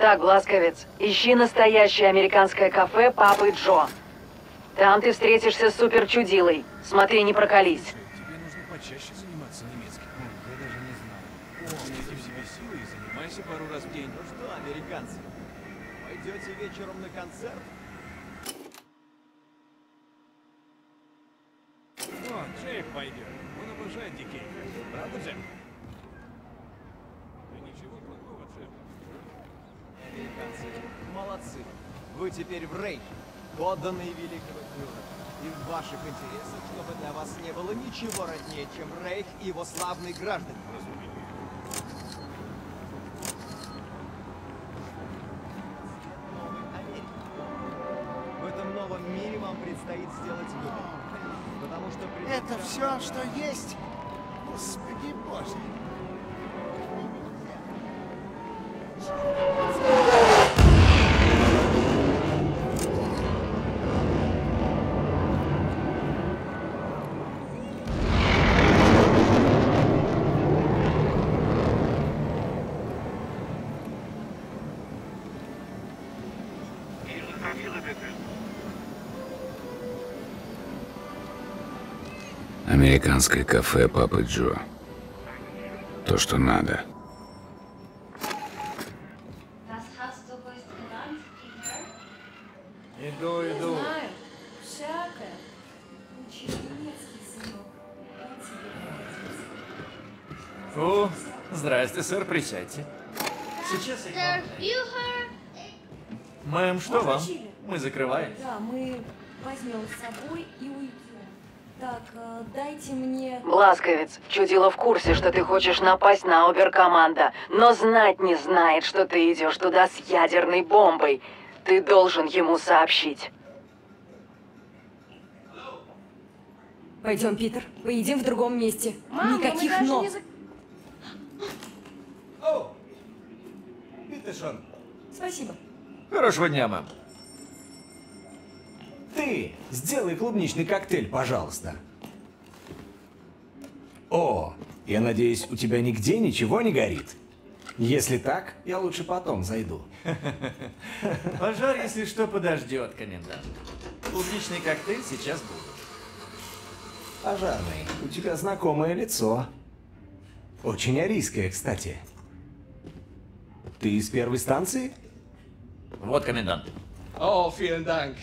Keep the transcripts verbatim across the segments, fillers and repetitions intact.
Так, Бласковец, ищи настоящее американское кафе Папы Джо. Там ты встретишься с суперчудилой. Смотри, не проколись. Тебе нужно почаще заниматься немецким. Я даже не знаю. Найди в себе силы и занимайся пару раз в день. Ну что, американцы, пойдете вечером на концерт? О, Джейк пойдет. Он обожает Дикей. Правда, Джейк? Да ничего плохого, Джейк. Американцы, молодцы. Вы теперь в рейхе, подданные великого фюрера. И в ваших интересах, чтобы для вас не было ничего роднее, чем рейх и его славные граждане. Новой Америки. В этом новом мире вам предстоит сделать выбор. Потому что придется... Это все, что есть? Господи Боже. Американское кафе Папы Джо. То, что надо. Иду, иду. Знаю. Всякое. Учи немецкий, сынок. О, здрасте, сэр, присядьте. Сейчас я... Мэм, что вам? Мы закрываем. Да, мы возьмем с собой и уйдем. Так, э, дайте мне... Бласковец, чудило в курсе, что ты хочешь напасть на оберкоманда, но знать не знает, что ты идешь туда с ядерной бомбой. Ты должен ему сообщить. Пойдем, Питер, поедим в другом месте. Мама, никаких но. Не за... О! Питерсон. Спасибо. Хорошего дня, мам. Ты сделай клубничный коктейль, пожалуйста. О, я надеюсь, у тебя нигде ничего не горит. Если так, я лучше потом зайду. Пожар, если что, подождет, комендант. Клубничный коктейль сейчас будет. Пожарный, у тебя знакомое лицо. Очень арийское, кстати. Ты из первой станции? Вот, комендант. О, vielen Dank.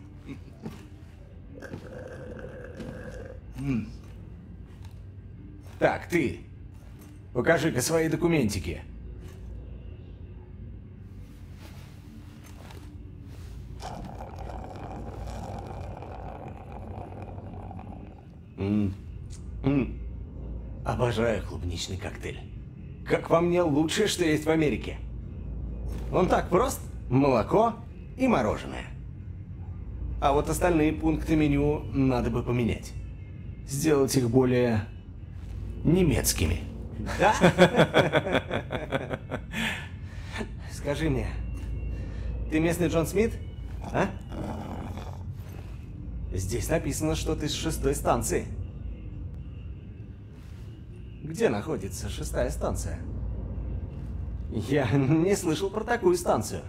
Так, ты. Покажи-ка свои документики. М -м. Обожаю клубничный коктейль. Как по мне, лучшее, что есть в Америке. Он так прост. Молоко и мороженое. А вот остальные пункты меню надо бы поменять. Сделать их более немецкими. Да? Скажи мне, ты местный Джон Смит? А? Здесь написано, что ты с шестой станции. Где находится шестая станция? Я не слышал про такую станцию.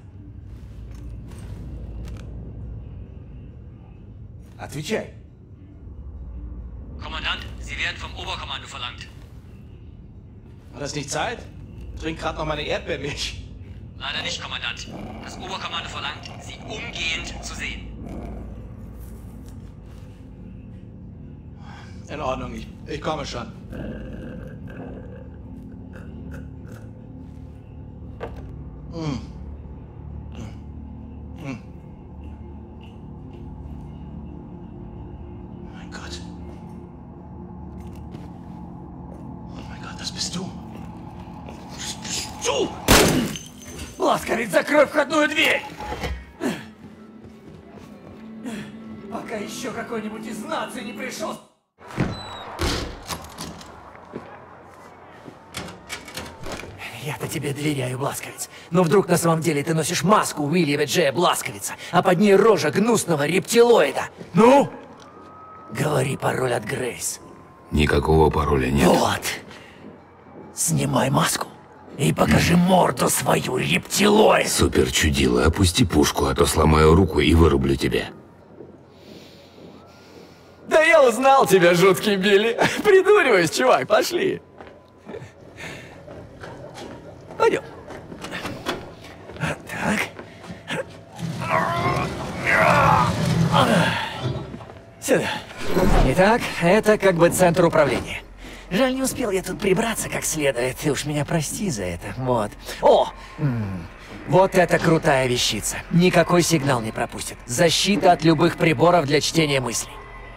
Отвечай. Kommandant, Sie werden vom Oberkommando verlangt. War das nicht Zeit? Trink gerade noch meine Erdbeermilch. Leider nicht, Kommandant. Das Oberkommando verlangt, Sie umgehend zu sehen. In Ordnung, ich, ich komme schon. Mm. Mm. Mein Gott. Oh mein Gott, das bist du. Das bist du! Бласковец, закрой входную дверь! Пока еще какой-нибудь из нации не пришел. Я-то тебе доверяю, Бласковец. Но вдруг на самом деле ты носишь маску Уильяма Джея Бласковица, а под ней рожа гнусного рептилоида. Ну? Говори пароль от Грейс. Никакого пароля нет. Вот. Снимай маску И покажи морду свою, рептилоид! Супер чудило, опусти пушку, а то сломаю руку и вырублю тебя. Да я узнал тебя, жуткий Билли. Придуриваюсь, чувак, пошли. Пойдем. Так. Сюда. Итак, это как бы центр управления. Жаль, не успел я тут прибраться как следует. Ты уж меня прости за это. Вот. О! М-м. Вот это крутая вещица. Никакой сигнал не пропустит. Защита от любых приборов для чтения мыслей.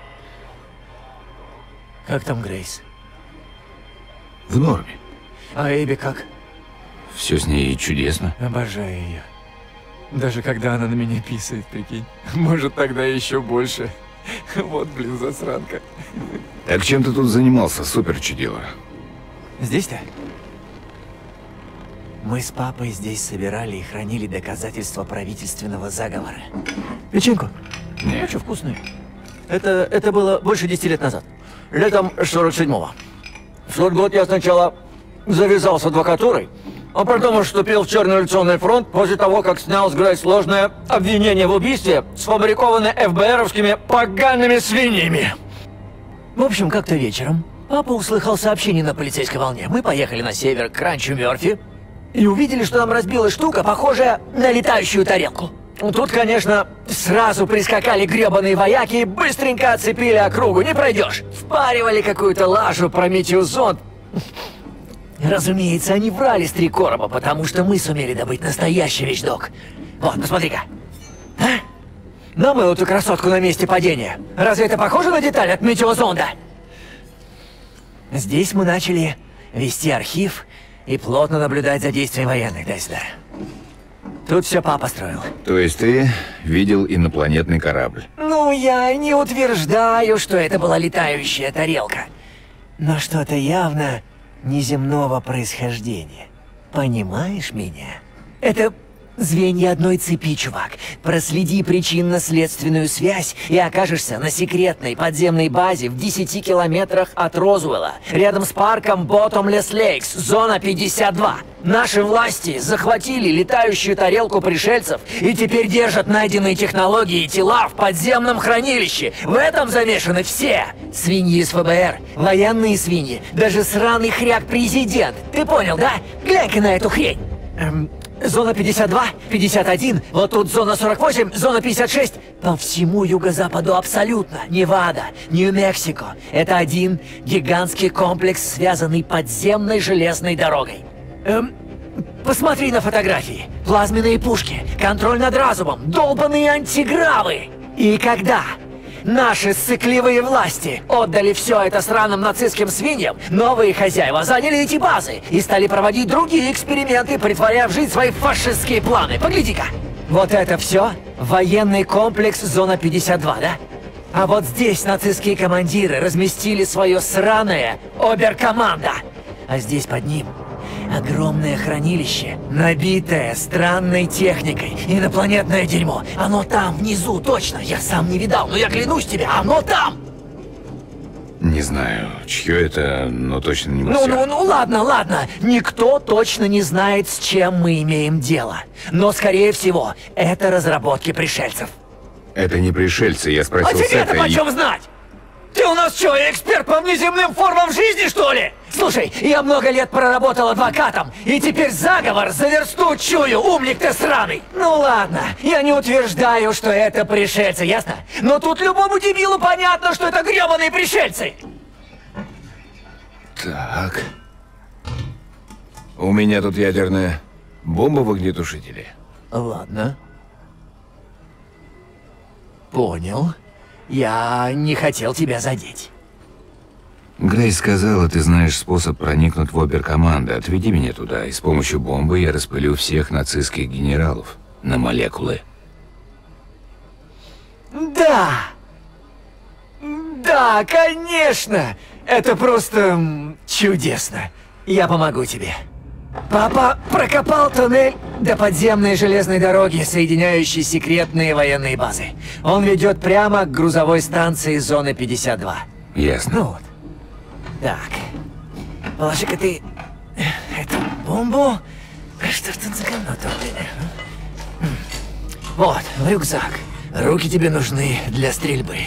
Как там Грейс? В норме. А Эбби как? Все с ней чудесно. Обожаю ее. Даже когда она на меня писает, прикинь. Может, тогда еще больше. Вот, блин, засранка. Так чем ты тут занимался, супер чудило? Здесь-то? Мы с папой здесь собирали и хранили доказательства правительственного заговора. Печеньку? Нет. Очень вкусную. Это, это было больше десяти лет назад. Летом сорок седьмого. В тот год я сначала завязал с адвокатурой, а потом вступил в Черный революционный фронт после того, как снял с Грейс сложное обвинение в убийстве, сфабрикованное эф бэ эровскими погаными свиньями. В общем, как-то вечером папа услыхал сообщение на полицейской волне. Мы поехали на север к ранчо Мёрфи и увидели, что там разбилась штука, похожая на летающую тарелку. Тут, конечно, сразу прискакали гребаные вояки и быстренько оцепили округу. Не пройдешь. Впаривали какую-то лажу про метеозонд. Разумеется, они врали с три короба, потому что мы сумели добыть настоящий вещдок. Вот, посмотри-ка. А? Намыл эту красотку на месте падения. Разве это похоже на деталь от метеозонда? Здесь мы начали вести архив и плотно наблюдать за действием военных. Дай сюда. Тут все папа строил. То есть ты видел инопланетный корабль? Ну, я не утверждаю, что это была летающая тарелка. Но что-то явно неземного происхождения. Понимаешь меня? Это звенья одной цепи, чувак. Проследи причинно-следственную связь и окажешься на секретной подземной базе в десяти километрах от Розуэлла, рядом с парком Боттомлесс Лейкс, зона пятьдесят два. Наши власти захватили летающую тарелку пришельцев и теперь держат найденные технологии и тела в подземном хранилище. В этом замешаны все. Свиньи из эф бэ эр, военные свиньи, даже сраный хряк-президент. Ты понял, да? Глянь-ка на эту хрень. Эм, зона пятьдесят два, пятьдесят один, вот тут зона сорок восемь, зона пятьдесят шесть. По всему юго-западу абсолютно. Невада, Нью-Мексико. Это один гигантский комплекс, связанный подземной железной дорогой. Эм, посмотри на фотографии. Плазменные пушки, контроль над разумом, долбаные антигравы. И когда наши ссыкливые власти отдали все это сраным нацистским свиньям, новые хозяева заняли эти базы и стали проводить другие эксперименты, притворяя в жизнь свои фашистские планы. Погляди-ка. Вот это все военный комплекс зона пятьдесят два, да? А вот здесь нацистские командиры разместили свое сраное оберкомандо. А здесь под ним огромное хранилище, набитое странной техникой. Инопланетное дерьмо. Оно там, внизу, точно. Я сам не видал, но я клянусь тебе, оно там! Не знаю, чье это, но точно не Ну, мое. ну, ну, ладно, ладно. Никто точно не знает, с чем мы имеем дело. Но, скорее всего, это разработки пришельцев. Это не пришельцы, я А спросил тебе Сета это и... почем знать? Ты у нас что, эксперт по внеземным формам жизни, что ли? Слушай, я много лет проработал адвокатом, и теперь заговор за версту чую, умник ты сраный. Ну ладно, я не утверждаю, что это пришельцы, ясно? Но тут любому дебилу понятно, что это гребаные пришельцы. Так. У меня тут ядерная бомба в огнетушителе. Ладно. Понял. Я не хотел тебя задеть. Грейс сказала, ты знаешь способ проникнуть в оберкоманду. Отведи меня туда, и с помощью бомбы я распылю всех нацистских генералов на молекулы. Да! Да, конечно! Это просто м, чудесно. Я помогу тебе. Папа прокопал туннель до подземной железной дороги, соединяющей секретные военные базы. Он ведет прямо к грузовой станции зоны пятьдесят два. Ясно. Ну вот. Так. Положи-ка ты эту бомбу? Что ж тут за говно такое? Вот, рюкзак. Руки тебе нужны для стрельбы.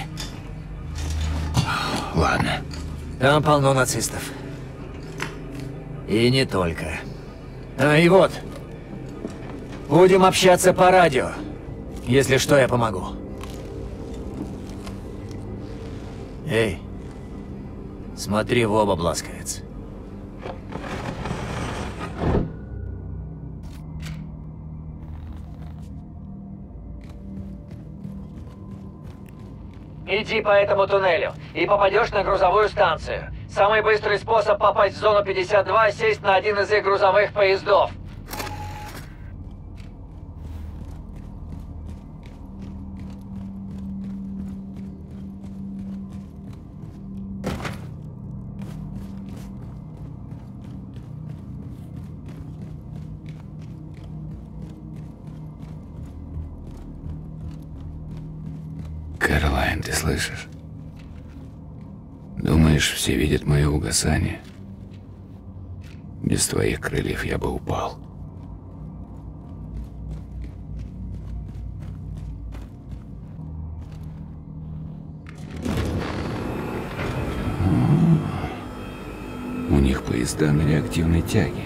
Ладно. Там полно нацистов. И не только. А, и вот. Будем общаться по радио. Если что, я помогу. Эй, смотри в оба, бласковец. Иди по этому туннелю и попадешь на грузовую станцию. Самый быстрый способ попасть в зону пятьдесят два — сесть на один из их грузовых поездов. Кэролайн, ты слышишь? Думаешь, все видят мое угасание? Без твоих крыльев я бы упал. У них поезда на реактивной тяге.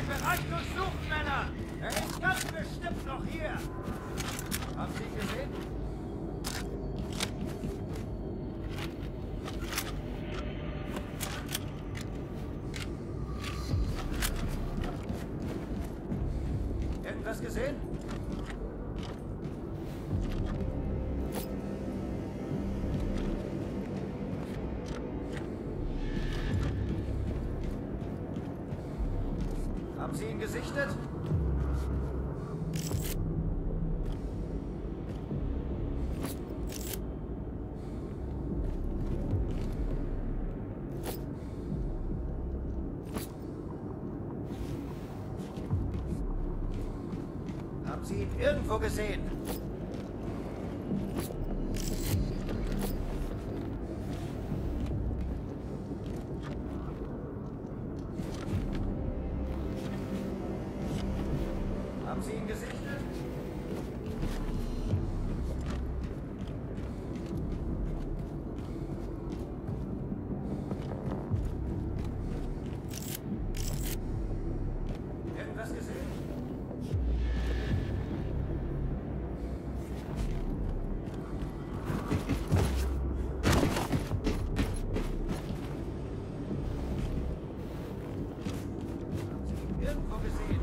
den Bereich durchsucht, Männer! Er ist ganz bestimmt noch hier! Haben Sie ihn gesehen? Irgendwas gesehen? Haben Sie ihn gesichtet? Haben Sie ihn irgendwo gesehen? Haben Sie ihn gesichtet? Irgendwas gesehen? Irgendwo gesehen?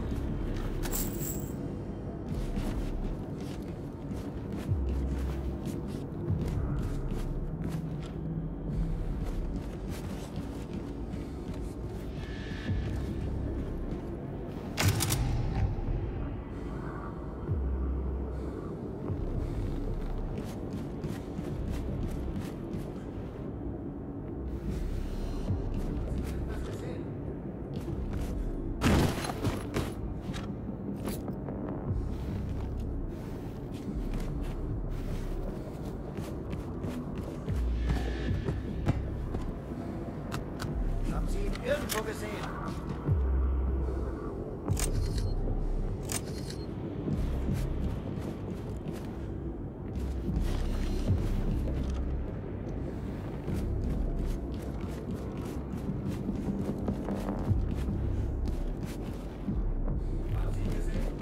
Haben Sie ihn irgendwo gesehen? Haben Sie ihn gesehen?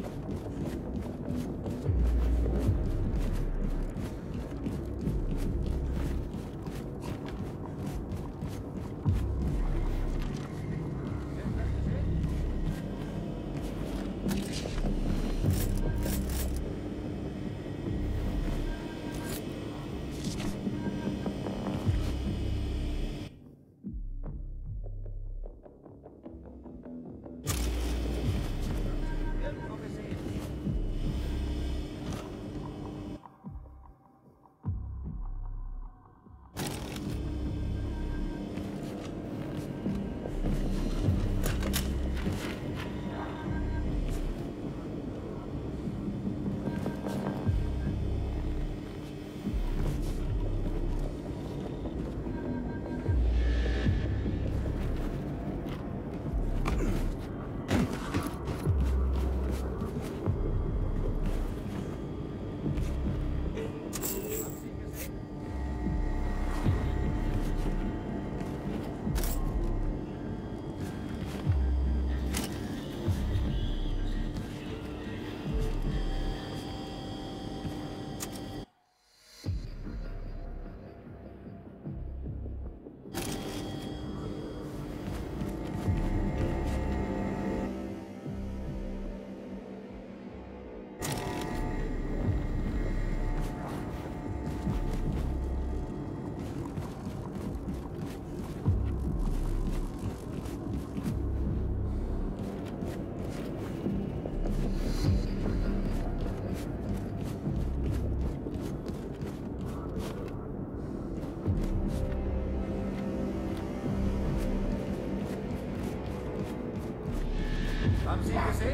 Irgendwo gesehen? Haben Sie ihn gesehen?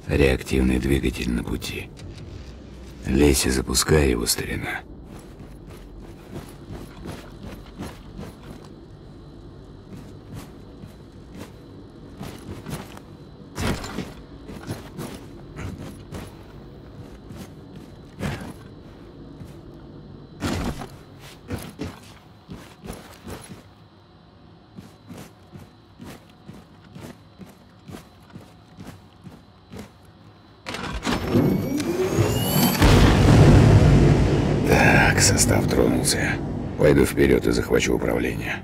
Реактивный двигатель на пути. Лезь и запускай его, старина. Так, состав тронулся. Пойду вперед и захвачу управление.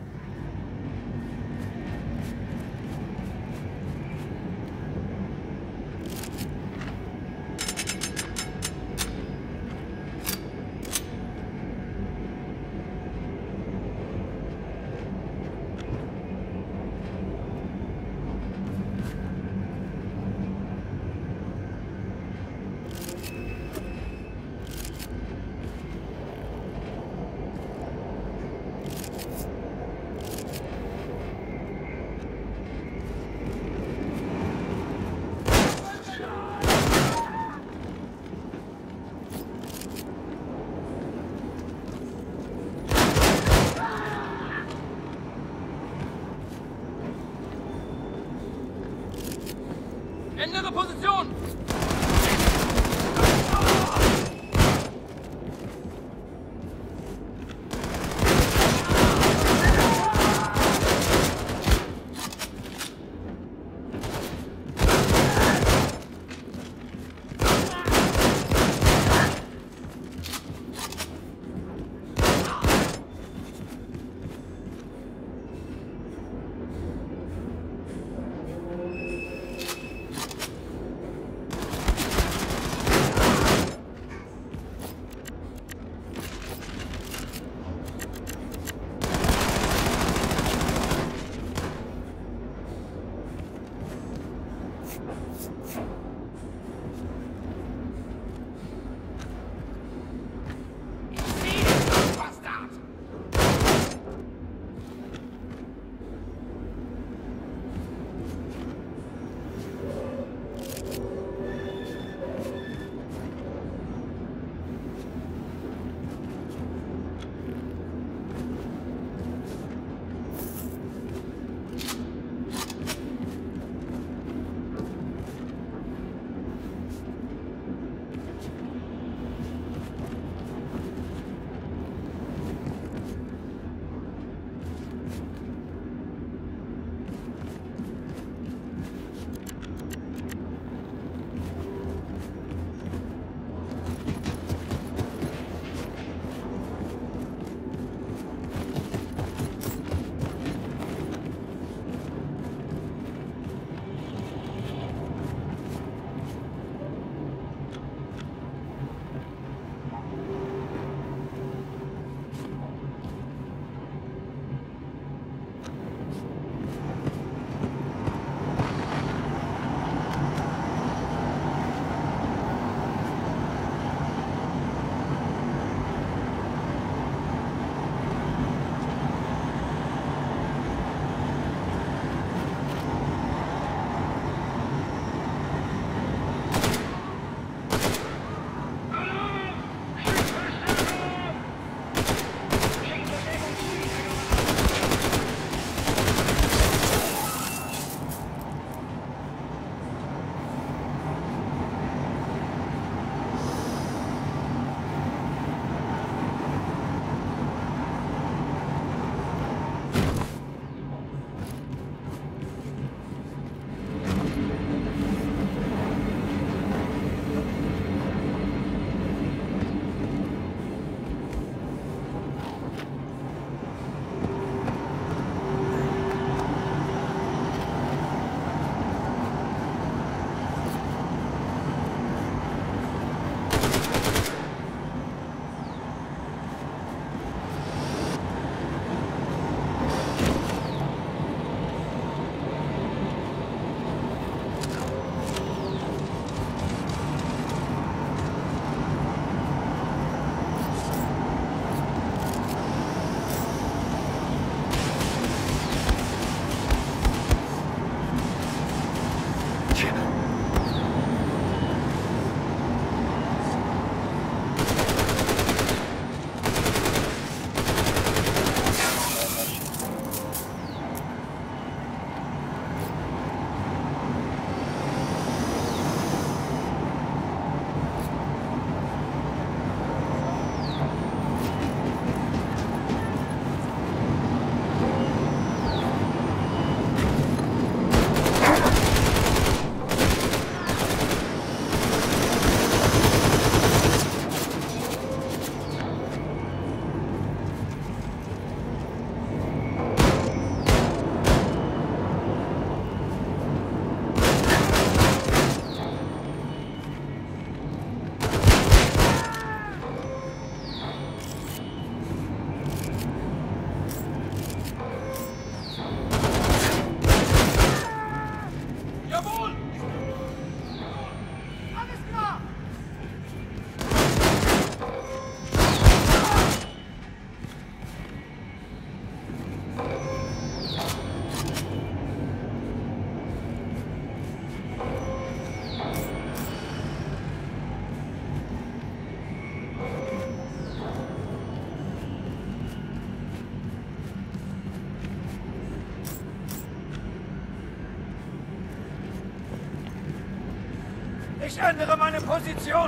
Ich ändere meine Position!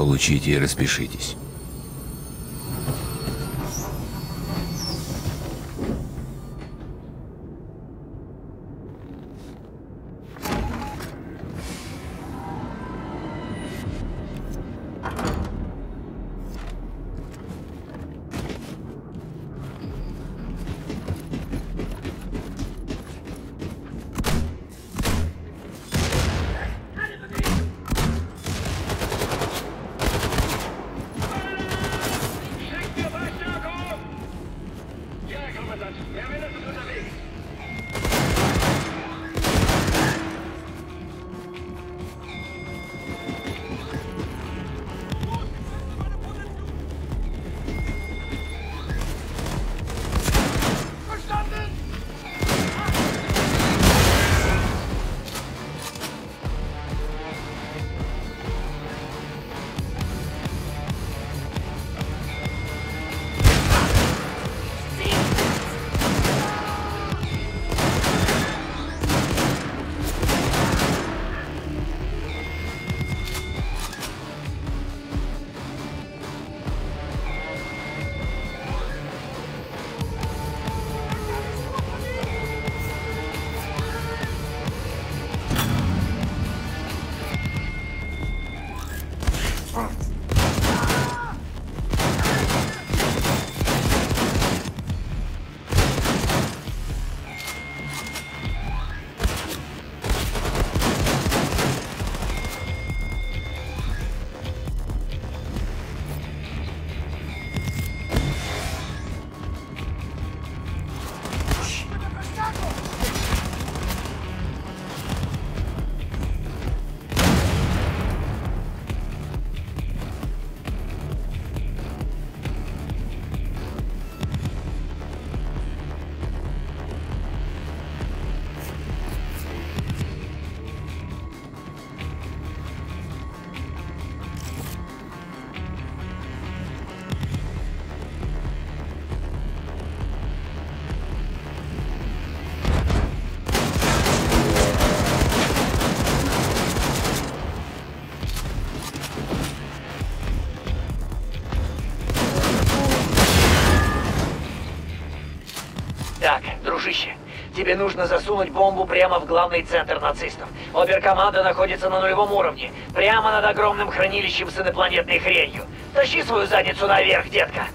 Получите и распишитесь. Так, дружище, тебе нужно засунуть бомбу прямо в главный центр нацистов. Оберкоманда находится на нулевом уровне, прямо над огромным хранилищем с инопланетной хренью. Тащи свою задницу наверх, детка.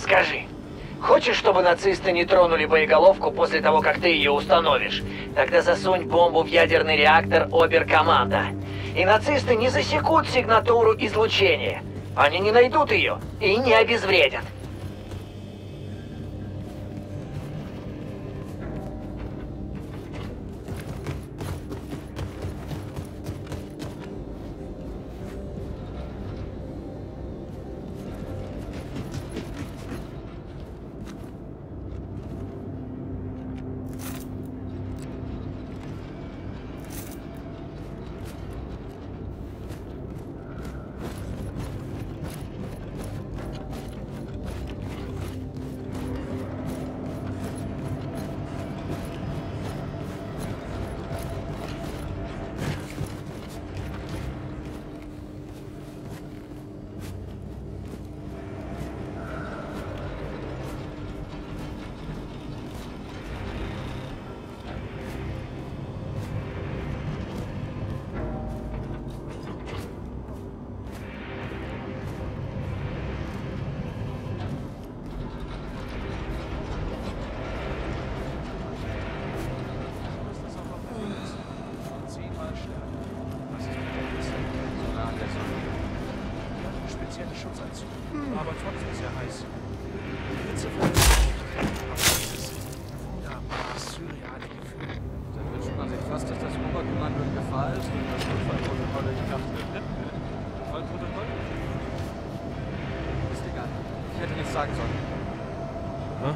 Скажи, хочешь, чтобы нацисты не тронули боеголовку после того, как ты ее установишь? Тогда засунь бомбу в ядерный реактор Оберкоманда. И нацисты не засекут сигнатуру излучения. Они не найдут ее и не обезвредят. Aber trotzdem sehr heiß. Die Hitze von aber dieses wunderbare, surreale Gefühl. Dann wünscht man sich fast, dass das Oberkommando in Gefahr ist und das Notfallprotokoll in Kraft wird. Notfallprotokoll? Ist egal. Ich hätte nichts sagen sollen. Hä?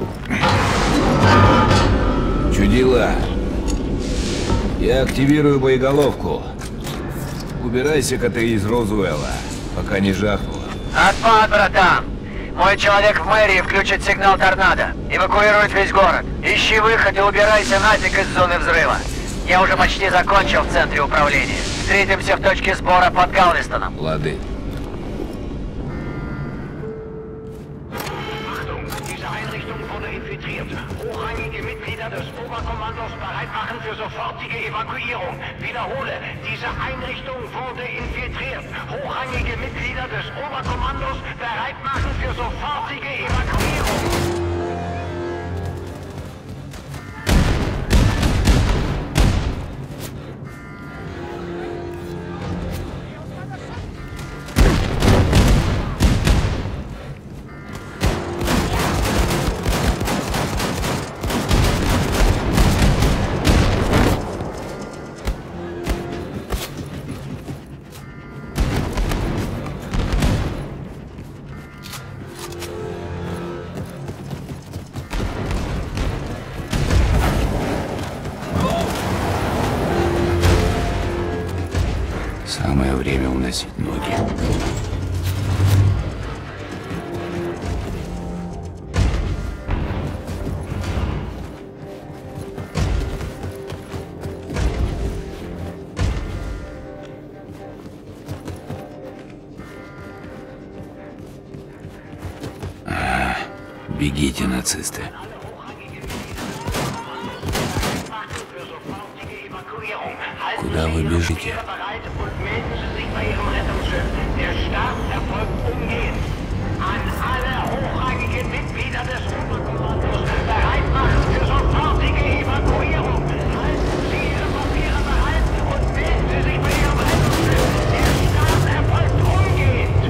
Чудила. Я активирую боеголовку. Убирайся-ка ты из Розуэлла, пока не жахнуло. Отпад, братан! Мой человек в мэрии включит сигнал торнадо. Эвакуирует весь город. Ищи выход и убирайся нафиг из зоны взрыва. Я уже почти закончил в центре управления. Встретимся в точке сбора под Галвестоном. Лады. Hochrangige Mitglieder des Oberkommandos bereit machen für sofortige Evakuierung. Wiederhole, diese Einrichtung wurde infiltriert. Hochrangige Mitglieder des Oberkommandos bereit machen für sofortige Evakuierung. Самое время уносить ноги. А, бегите, нацисты. Куда вы бежите? Der Start erfolgt umgehend. An alle hochrangigen Mitglieder des Oberkommandos bereit machen für sofortige Evakuierung. Halten Sie Ihre Papiere bereit und melden Sie sich bei Ihrem Rettungsschiff. Der Start erfolgt umgehend.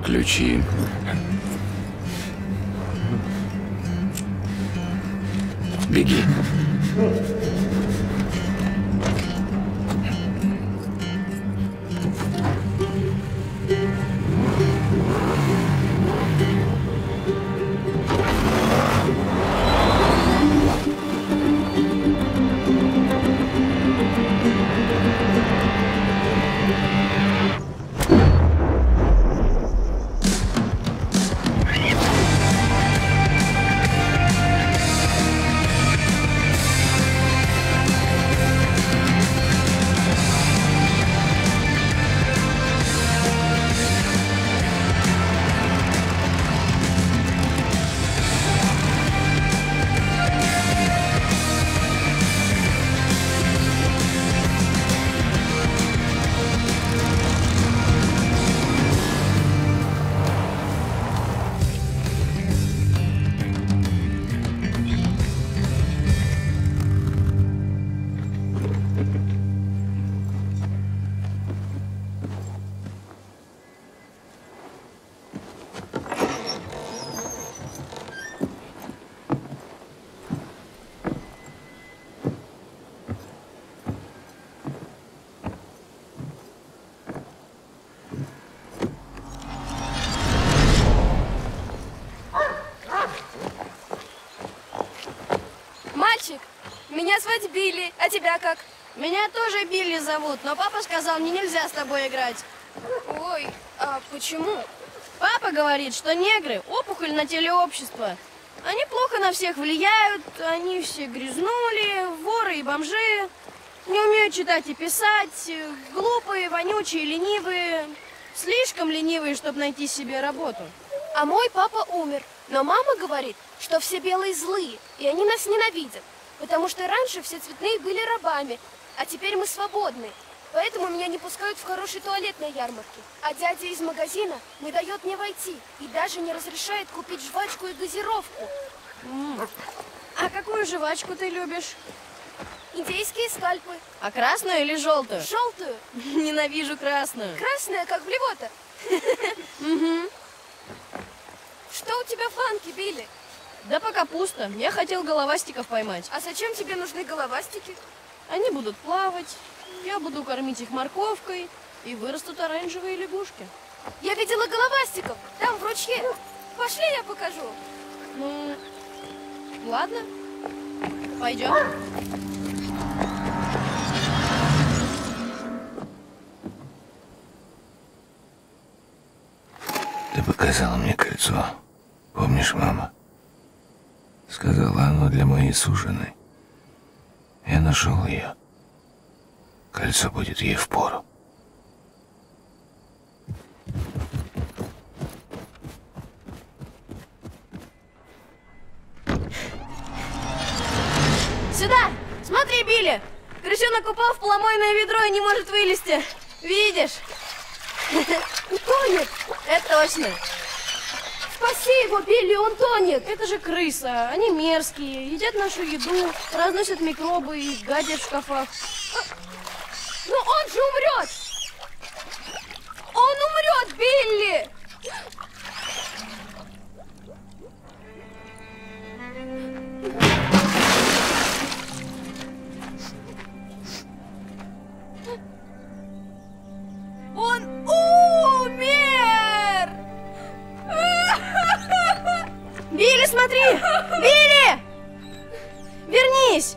ключи. Беги. Меня зовут Билли, а тебя как? Меня тоже Билли зовут, но папа сказал, мне нельзя с тобой играть. Ой, а почему? Папа говорит, что негры – опухоль на теле общества. Они плохо на всех влияют, они все грязнули, воры и бомжи, не умеют читать и писать, глупые, вонючие, ленивые, слишком ленивые, чтобы найти себе работу. А мой папа умер, но мама говорит, что все белые злые, и они нас ненавидят. Потому что раньше все цветные были рабами, а теперь мы свободны. Поэтому меня не пускают в хороший туалет на ярмарке. А дядя из магазина не дает мне войти и даже не разрешает купить жвачку и газировку. М-м. А какую жвачку ты любишь? Индейские скальпы. А красную или желтую? Желтую. Ненавижу красную. Красная, как блевота. Угу. Что у тебя в банке, Билли? Да пока пусто. Я хотел головастиков поймать. А зачем тебе нужны головастики? Они будут плавать, я буду кормить их морковкой, и вырастут оранжевые лягушки. Я видела головастиков, там в ручье. Пошли, я покажу. Ну, ладно. Пойдем. Ты показала мне кольцо. Помнишь, мама? Сказала, оно для моей суженой. Я нашел ее. Кольцо будет ей впору. Сюда! Смотри, Билли! Крысенок упал в поломойное ведро и не может вылезти. Видишь? Тонет! Это точно. Спаси его, Билли, он тонет! Это же крыса. Они мерзкие, едят нашу еду, разносят микробы и гадят в шкафах. Но он же умрет! Он умрет, Билли! Он умер! Билли, смотри! Билли! Вернись!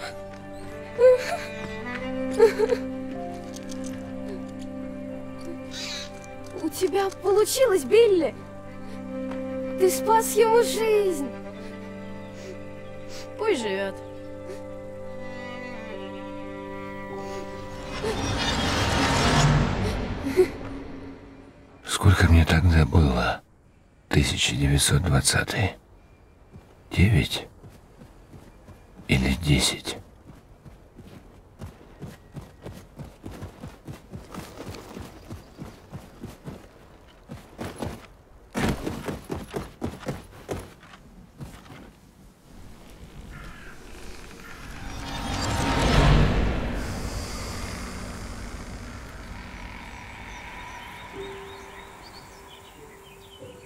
У тебя получилось, Билли! Ты спас ему жизнь! Пусть живет. Сколько мне тогда было? тысяча девятьсот двадцатый. Девять? Или десять?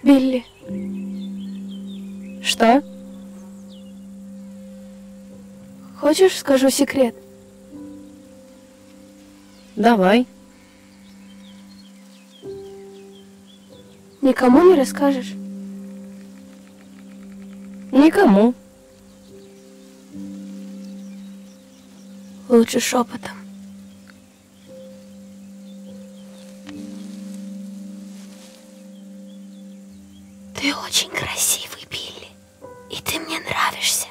Билли. Что? Хочешь, скажу секрет? Давай. Никому не расскажешь? Никому. Лучше шепотом. Ты очень красивый, Билли. И ты мне нравишься.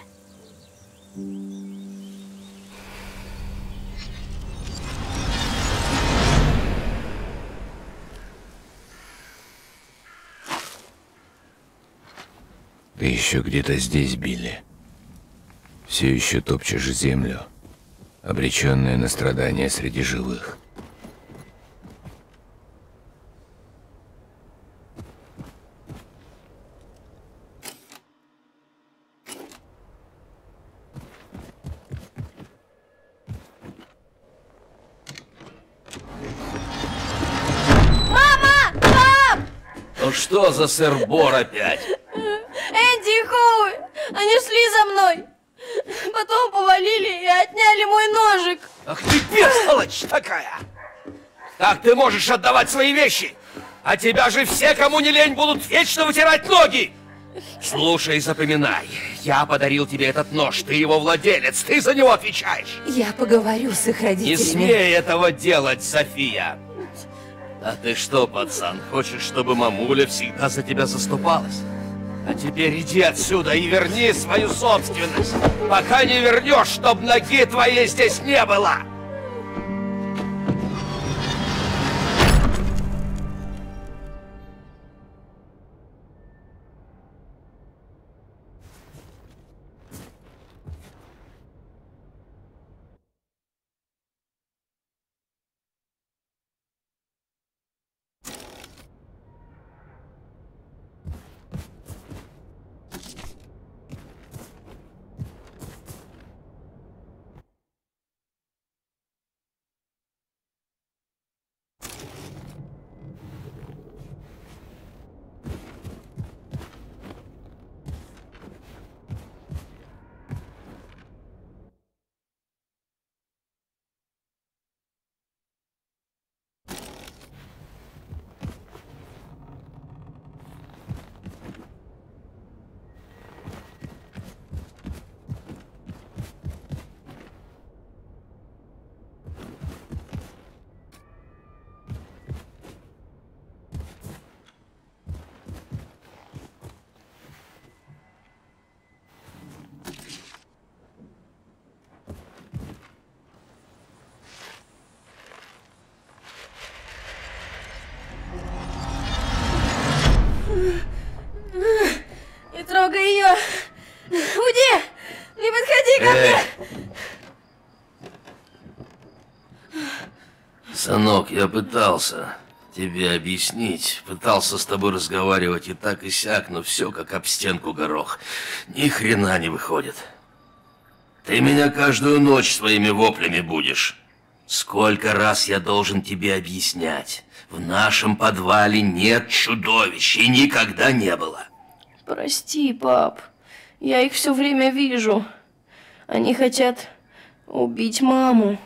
Ты еще где-то здесь, Билли. Все еще топчешь землю, обреченная на страдания среди живых. Мама! Пап! Ну что за сыр-бор опять? Энди и Хоуи! Они шли за мной! Потом повалили и отняли мой ножик! Ах ты бестолочь такая! Как ты можешь отдавать свои вещи? А тебя же все, кому не лень, будут вечно вытирать ноги! Слушай, запоминай. Я подарил тебе этот нож, ты его владелец, ты за него отвечаешь. Я поговорю с их родителями. Не смей этого делать, София. А ты что, пацан, хочешь, чтобы мамуля всегда за тебя заступалась? А теперь иди отсюда и верни свою собственность, пока не вернешь, чтоб ноги твоей здесь не было. Не трогай ее! Уйди! Не подходи ко Эй. мне! Сынок, я пытался тебе объяснить, пытался с тобой разговаривать и так и сяк, но все как об стенку горох. Ни хрена не выходит. Ты меня каждую ночь своими воплями будешь. Сколько раз я должен тебе объяснять? В нашем подвале нет чудовищ и никогда не было. Прости, пап. Я их все время вижу. Они хотят убить маму.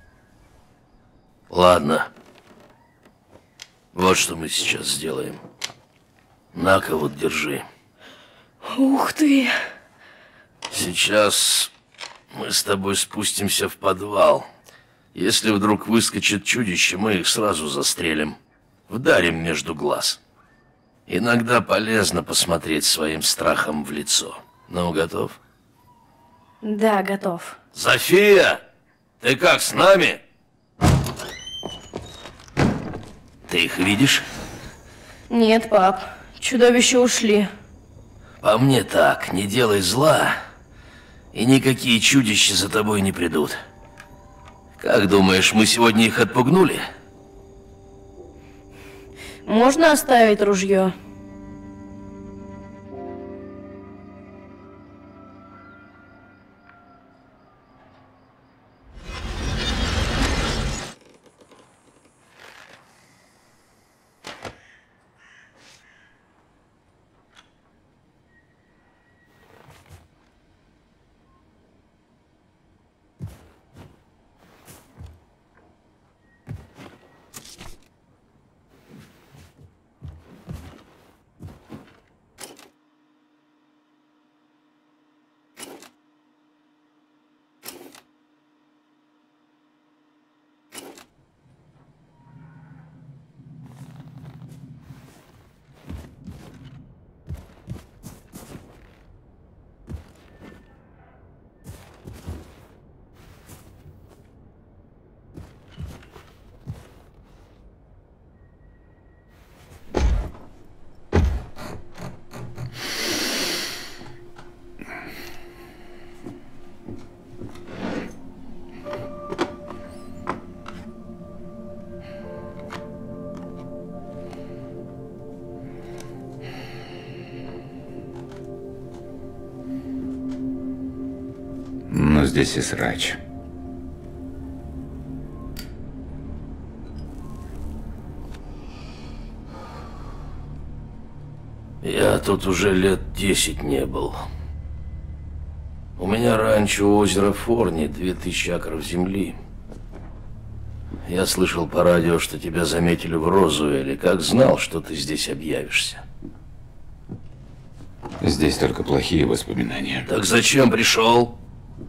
Ладно. Вот что мы сейчас сделаем. На-ка, вот держи. Ух ты! Сейчас мы с тобой спустимся в подвал. Если вдруг выскочит чудище, мы их сразу застрелим. Вдарим между глаз. Иногда полезно посмотреть своим страхом в лицо. Ну, готов? Да, готов. София! Ты как, с нами? Ты их видишь? Нет, пап. Чудовища ушли. По мне так, не делай зла, и никакие чудища за тобой не придут. Как думаешь, мы сегодня их отпугнули? Можно оставить ружье? здесь и срач. Я тут уже лет десять не был. У меня ранчо у озера Форни, две тысячи акров земли. Я слышал по радио, что тебя заметили в Розуэле. Как знал, что ты здесь объявишься? Здесь только плохие воспоминания. Так зачем пришел?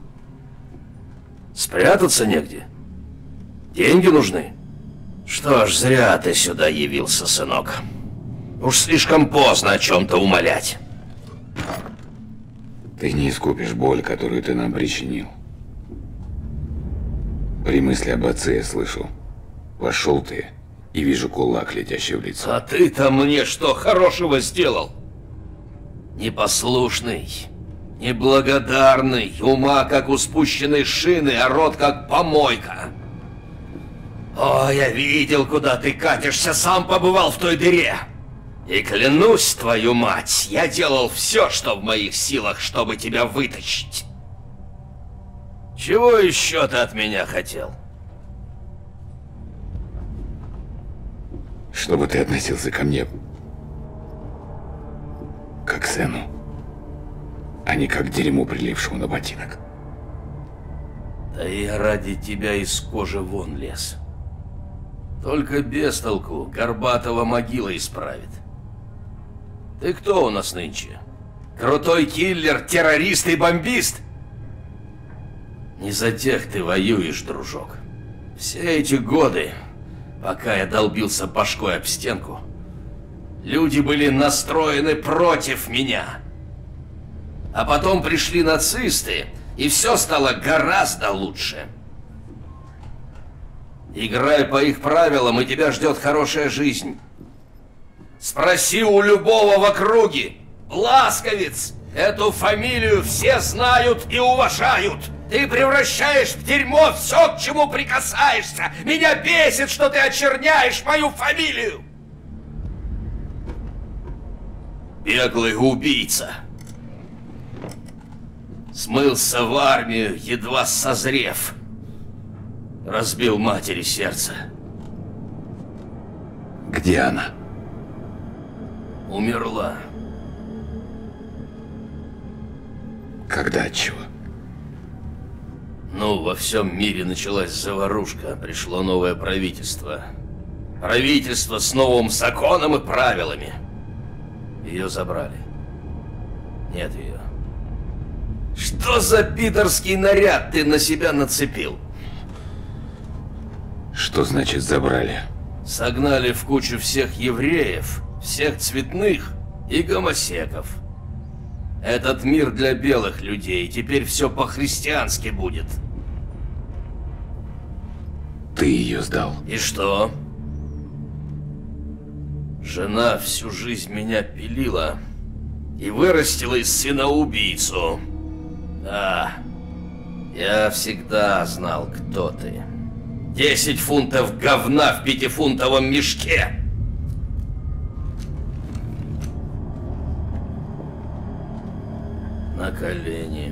Спрятаться негде? Деньги нужны? Что ж, зря ты сюда явился, сынок. Уж слишком поздно о чем-то умолять. Ты не искупишь боль, которую ты нам причинил. При мысли об отце я слышу. Вошел ты и вижу кулак, летящий в лицо. А ты-то мне что хорошего сделал? Непослушный, неблагодарный, ума как у спущенной шины, а рот как помойка. О, я видел, куда ты катишься, сам побывал в той дыре. И клянусь, твою мать, я делал все, что в моих силах, чтобы тебя вытащить. Чего еще ты от меня хотел? Чтобы ты относился ко мне как к сыну, а не как к дерьму, прилившему на ботинок. Да я ради тебя из кожи вон лез. Только без толку Горбатова могила исправит. Ты кто у нас нынче? Крутой киллер, террорист и бомбист? Не за тех ты воюешь, дружок. Все эти годы, пока я долбился башкой об стенку, люди были настроены против меня. А потом пришли нацисты, и все стало гораздо лучше. Играй по их правилам, и тебя ждет хорошая жизнь. Спроси у любого в округе. Бласковиц. Эту фамилию все знают и уважают. Ты превращаешь в дерьмо все, к чему прикасаешься. Меня бесит, что ты очерняешь мою фамилию. Беглый убийца. Смылся в армию, едва созрев. Разбил матери сердце. Где она? Умерла. Когда, от чего? Ну, во всем мире началась заварушка. Пришло новое правительство. Правительство с новым законом и правилами. Ее забрали. Нет ее. Что за питерский наряд ты на себя нацепил? Что значит забрали? Согнали в кучу всех евреев, всех цветных и гомосеков. Этот мир для белых людей, теперь все по-христиански будет. Ты ее сдал. И что? Жена всю жизнь меня пилила и вырастила из сына убийцу. Да, я всегда знал, кто ты. Десять фунтов говна в пятифунтовом мешке. На колени.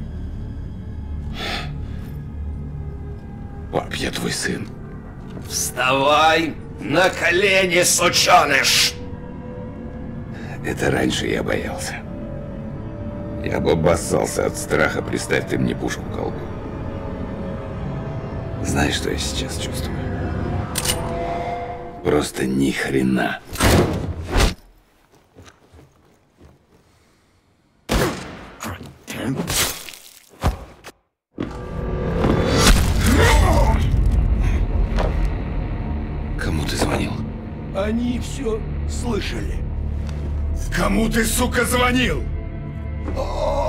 Пап, я твой сын. Вставай на колени, сученыш! Это раньше я боялся. Я бы обоссался от страха, представь ты мне пушку в колбу. Знаешь, что я сейчас чувствую? Просто ни хрена. Кому ты звонил? Они все слышали. Кому ты, сука, звонил? О,